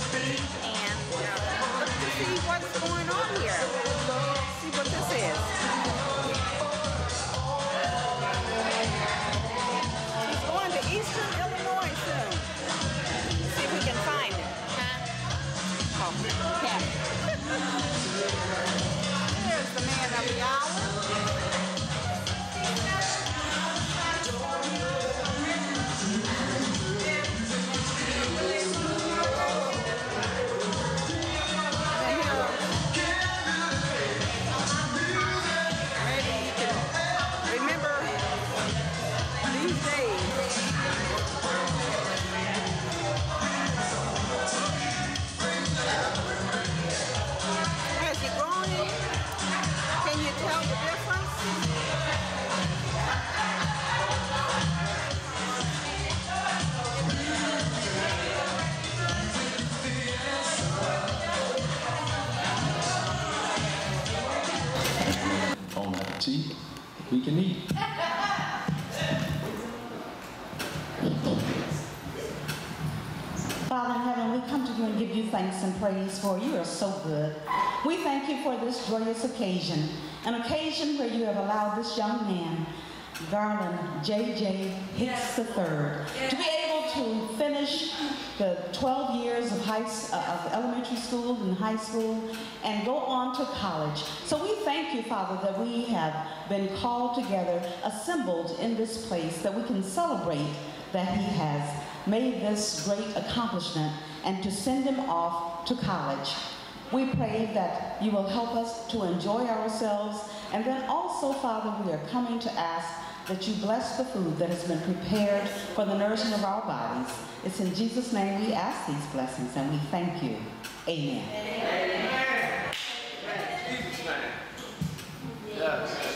and let's see what's going on here. See what this is. He's going to Eastern Illinois soon. Let's see if we can find it. Oh, yeah. There's the man of the hour. We can eat. Father in heaven, we come to you and give you thanks and praise for you are so good. We thank you for this joyous occasion, an occasion where you have allowed this young man, Garland JJ Hicks III, to be able to finish the 12 years of elementary school and high school and go on to college. So we thank you, Father, that we have been called together, assembled in this place, that we can celebrate that he has made this great accomplishment and to send him off to college. We pray that you will help us to enjoy ourselves, and then also, Father, we are coming to ask that you bless the food that has been prepared for the nourishment of our bodies. It's in Jesus' name we ask these blessings, and we thank you. Amen. Amen. Jesus' name. Yes.